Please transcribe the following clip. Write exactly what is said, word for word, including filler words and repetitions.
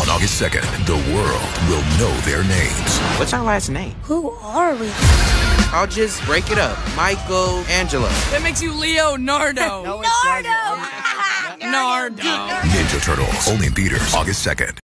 On August second, the world will know their names. What's our last name? Who are we? I'll just break it up. Michael Angelo. That makes you Leo Nardo. Nardo! Nardo. Ninja Turtles, only in theaters August second.